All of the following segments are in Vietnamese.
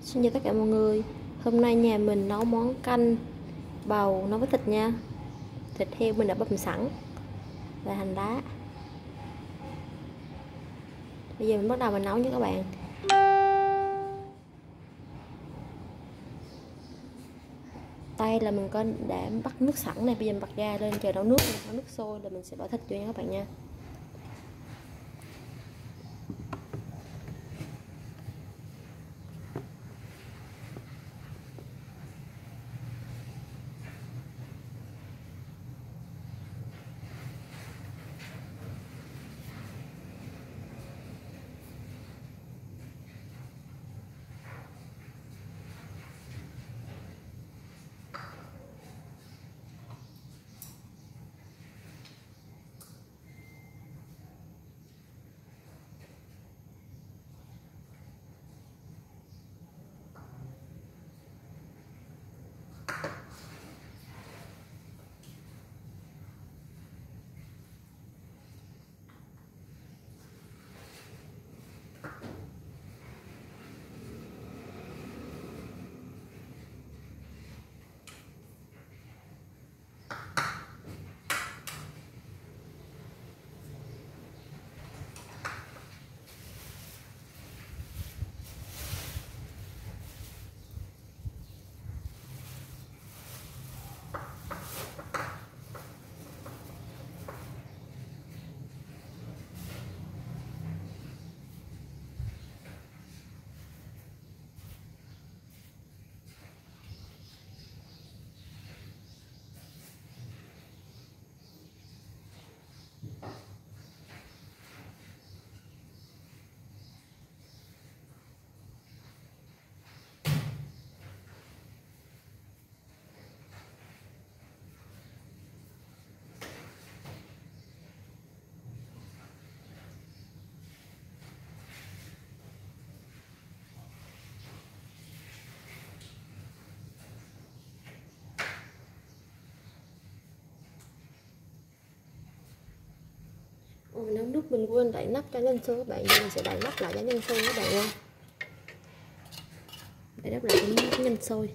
Xin chào tất cả mọi người. Hôm nay nhà mình nấu món canh bầu nấu với thịt nha. Thịt heo mình đã băm sẵn và hành lá. Bây giờ mình bắt đầu mình nấu nha các bạn. Đây là mình có đã bắt nước sẵn này, bây giờ mình bật ga lên chờ nấu nước. Nấu nước sôi là mình sẽ bỏ thịt vô nha các bạn nha. Nấu nước mình quên đậy nắp cho nhân sôi các bạn, giờ mình sẽ đậy nắp lại cho nhân sôi các bạn nha. Đậy nắp lại cho nhân sôi.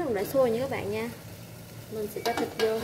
cũng đã sôi nha các bạn nha. Mình sẽ cho thịt vô.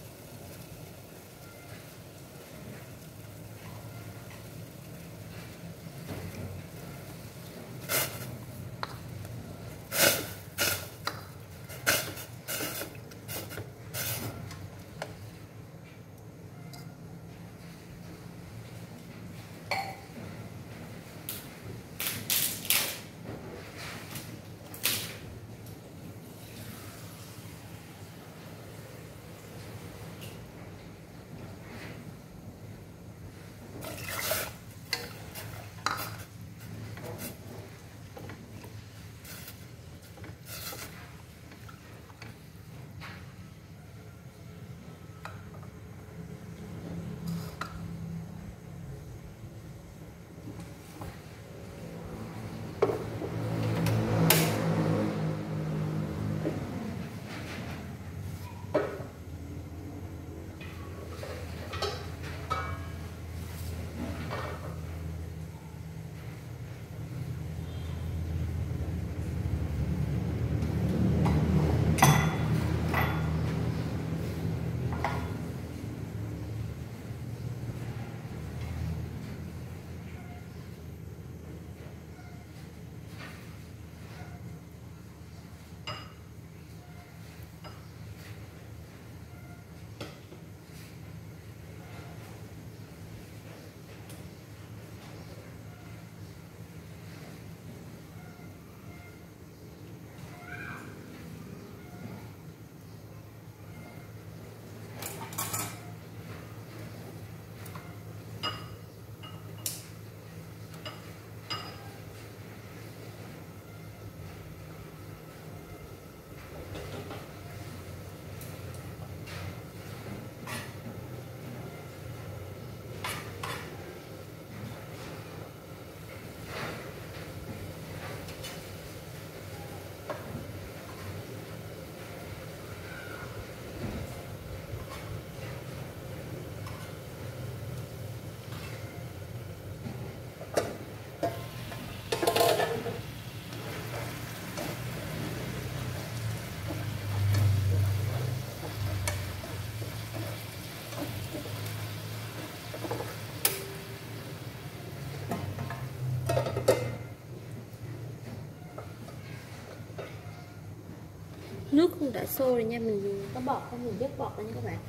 Nước cũng đã sôi rồi nha, mình có bọt không, mình vớt bọt ra nha các bạn.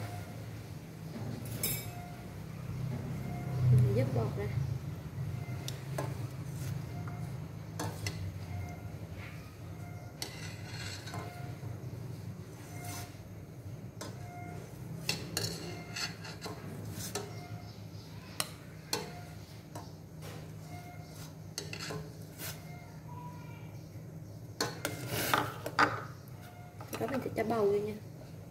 Mình vớt bọt ra. Đó mình sẽ cho bầu vô nha.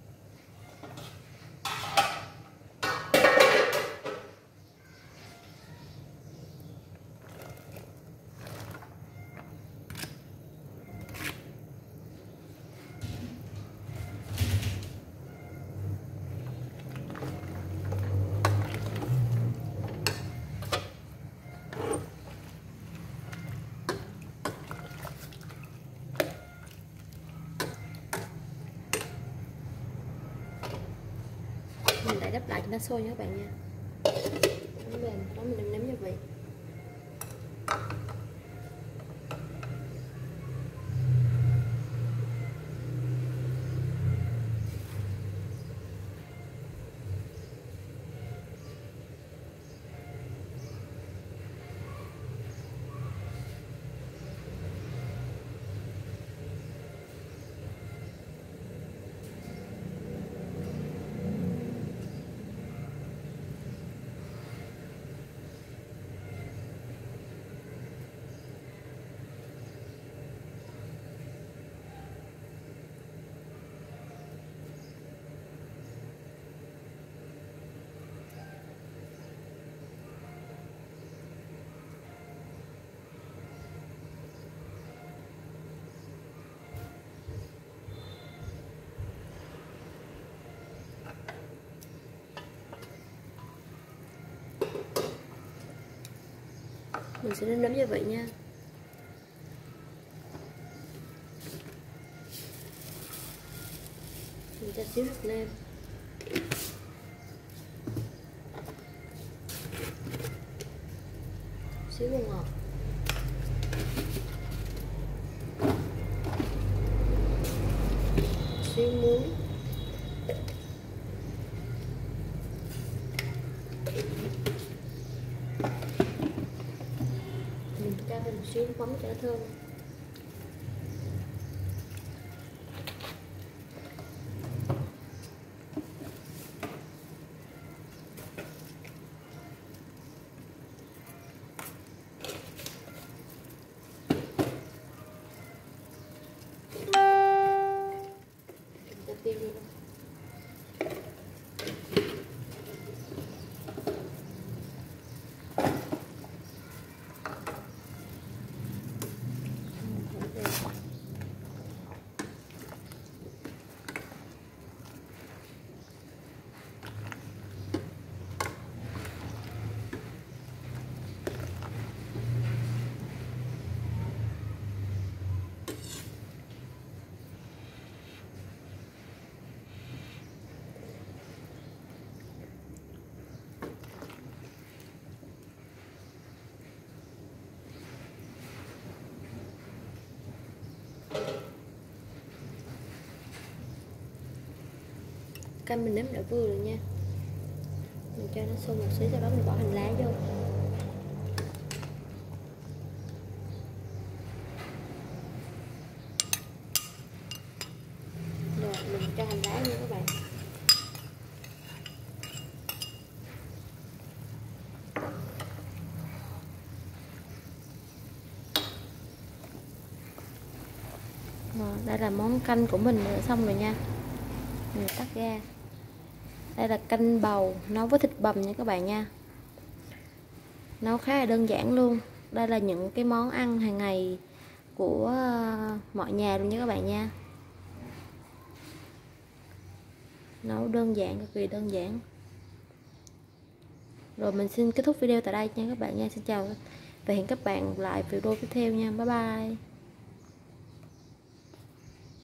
Mình lại đắp lại cho nó sôi nha các bạn nha. Nó mềm, đó mình nếm gia vị. Mình sẽ nêm gia vị nha. xíu hạt nêm, xíu bột ngọt, xíu muối, mình cho thêm một xíu nước mắm cho nó thơm. Tiêu luôn. Canh mình nếm đã vừa rồi nha, mình cho nó sôi một xíu, sau đó mình bỏ hành lá vô. Rồi mình cho hành lá nha các bạn. Rồi, đây là món canh của mình đã xong rồi nha, mình tắt ra. Đây là canh bầu nấu với thịt bằm nha các bạn nha, nấu khá là đơn giản luôn. Đây là những cái món ăn hàng ngày của mọi nhà luôn nha các bạn nha, nấu đơn giản, cực kỳ đơn giản. Rồi mình xin kết thúc video tại đây nha các bạn nha. Xin chào và hẹn các bạn lại video tiếp theo nha. Bye bye.